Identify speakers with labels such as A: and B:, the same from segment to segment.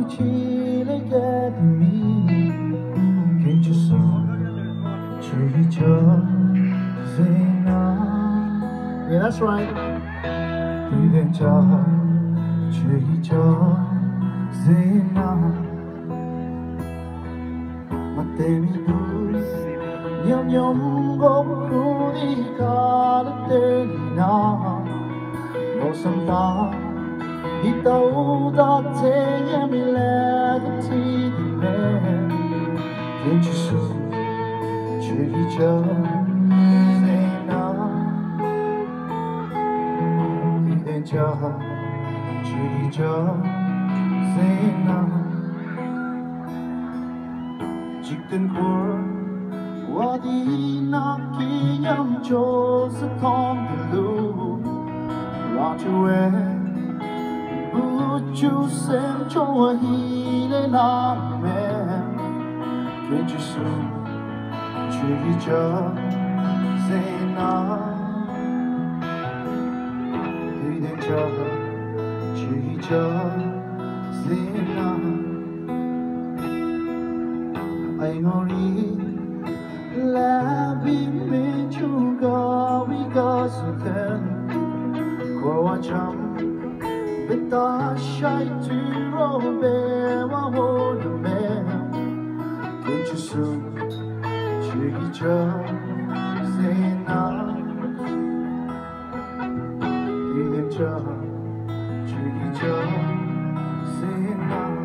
A: Yeah, that's right. Chicken core, what in a kingdom chose a tom to loo. Roger, would you send to a healing man? Can't you see? Chili job, say no. Hidden job, chili job, say no. I only labi me chuga we got something. Kwa cham beta shy to robe wa hold me. Can't you see? Chili job, say no. Hidden job, chili job, say no.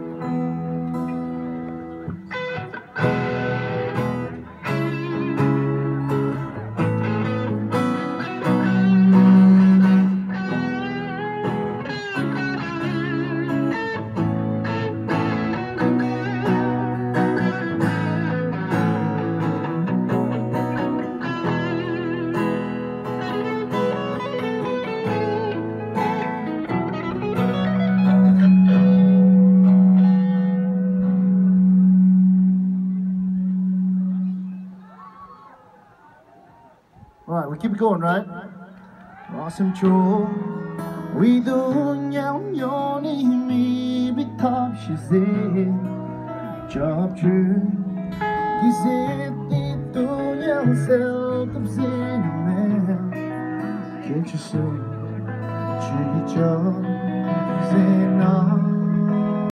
A: Alright, we keep it going, right? Awesome Joe. We do nyam yoni mi bitap shize. Job true. Gizit di do nyam sel kum zin man. Can't you see? Chili job zin